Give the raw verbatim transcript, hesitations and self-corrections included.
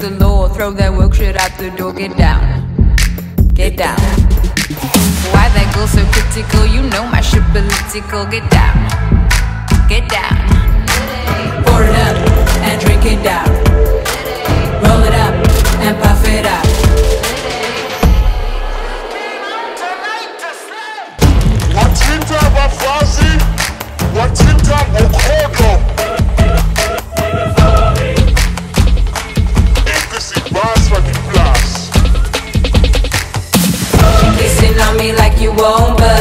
the law. Throw that work shit out the door. Get down, get down. Why that girl so critical? You know my shit political. Get down, get down. Pour it up and drink it down. Roll it up and puff it out. Watinta wafazi, watinta mokodo. Esse bass vai de blast. Kissing on me like you won't, but